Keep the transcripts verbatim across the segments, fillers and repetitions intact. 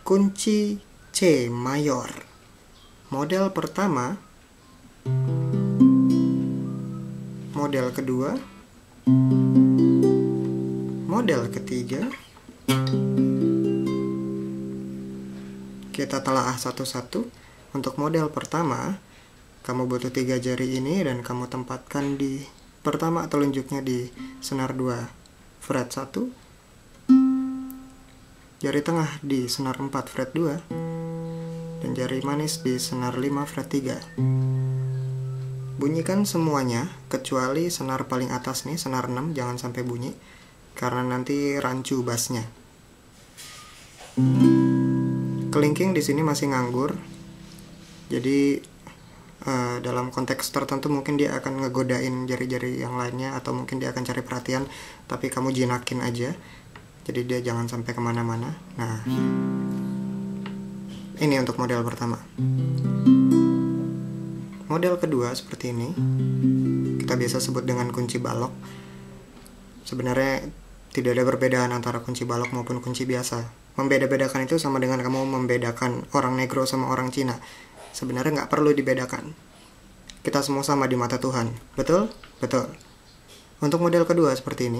kunci C mayor. Model pertama, model kedua, model ketiga. Kita telaah satu-satu. Untuk model pertama, kamu butuh tiga jari ini dan kamu tempatkan di pertama telunjuknya di senar dua fret satu, jari tengah di senar empat fret dua, dan jari manis di senar lima fret tiga. Bunyikan semuanya kecuali senar paling atas nih, senar enam, jangan sampai bunyi karena nanti rancu bassnya. Kelingking di sini masih nganggur. Jadi Uh, dalam konteks tertentu mungkin dia akan ngegodain jari-jari yang lainnya, atau mungkin dia akan cari perhatian, tapi kamu jinakin aja, jadi dia jangan sampai kemana-mana. Nah, ini untuk model pertama. Model kedua seperti ini, kita biasa sebut dengan kunci balok. Sebenarnya tidak ada perbedaan antara kunci balok maupun kunci biasa. Membeda-bedakan itu sama dengan kamu membedakan orang negro sama orang Cina. Sebenarnya nggak perlu dibedakan. Kita semua sama di mata Tuhan. Betul? Betul. Untuk model kedua seperti ini,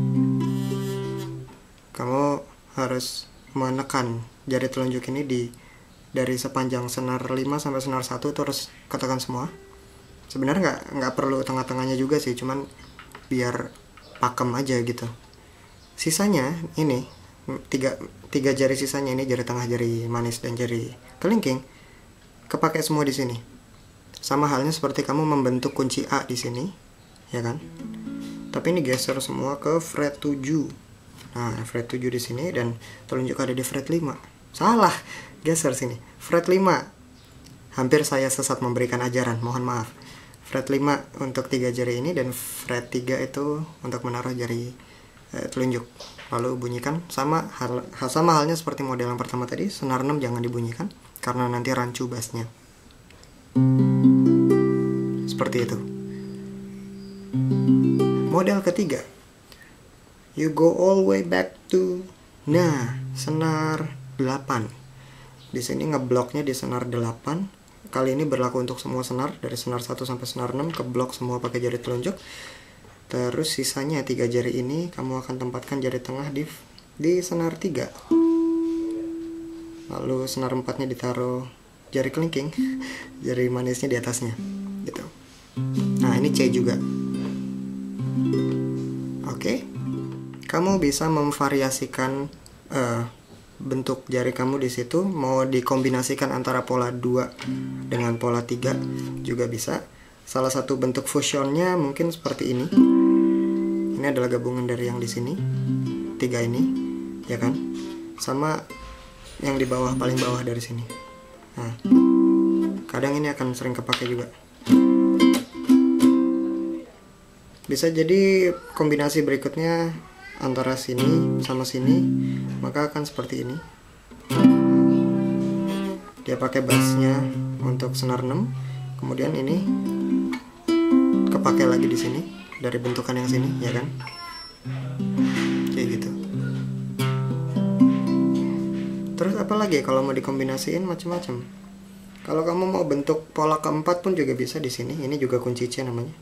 kamu harus menekan jari telunjuk ini di dari sepanjang senar lima sampai senar satu, terus katakan semua. Sebenarnya nggak nggak perlu tengah-tengahnya juga sih, cuman biar pakem aja gitu. Sisanya ini tiga tiga jari sisanya ini, jari tengah, jari manis, dan jari kelingking, kepake semua di sini. Sama halnya seperti kamu membentuk kunci A di sini, ya kan? Tapi ini geser semua ke fret tujuh. Nah, fret tujuh di sini dan telunjuk ada di fret lima. Salah, geser sini. Fret lima. Hampir saya sesat memberikan ajaran, mohon maaf. Fret lima untuk tiga jari ini, dan fret tiga itu untuk menaruh jari eh, telunjuk. Lalu bunyikan sama hal sama halnya seperti model yang pertama tadi, senar enam jangan dibunyikan karena nanti rancu bassnya. Seperti itu. Model ketiga, you go all way back to, nah, senar delapan. Di sini ngebloknya di senar delapan. Kali ini berlaku untuk semua senar, dari senar satu sampai senar enam, keblok semua pakai jari telunjuk. Terus sisanya tiga jari ini kamu akan tempatkan jari tengah di di senar tiga. Lalu senar empatnya ditaruh jari kelingking, jari manisnya di atasnya, gitu. Nah, ini C juga. Oke, kamu bisa memvariasikan uh, bentuk jari kamu di situ. Mau dikombinasikan antara pola dua dengan pola tiga juga bisa. Salah satu bentuk fusionnya mungkin seperti ini. Ini adalah gabungan dari yang di sini, tiga ini, ya kan? Sama yang di bawah, paling bawah dari sini. Nah, kadang ini akan sering kepake juga. Bisa jadi kombinasi berikutnya antara sini sama sini, maka akan seperti ini. Dia pakai bassnya untuk senar enam, kemudian ini kepake lagi di sini dari bentukan yang sini, ya kan? Kayak gitu. Terus apa lagi kalau mau dikombinasiin macam-macam. Kalau kamu mau bentuk pola keempat pun juga bisa di sini. Ini juga kunci C namanya.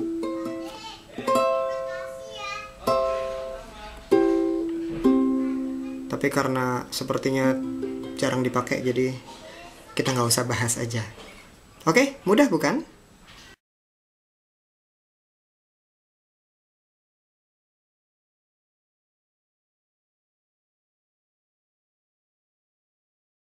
Tapi karena sepertinya jarang dipakai, jadi kita nggak usah bahas aja. Oke, mudah bukan?